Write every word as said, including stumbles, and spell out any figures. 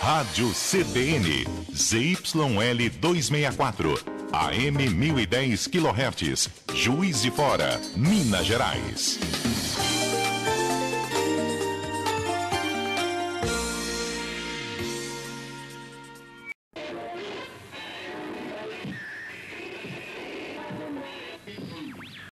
Rádio C B N, Z Y L duzentos e sessenta e quatro, A M mil e dez quilohertz, Juiz de Fora, Minas Gerais.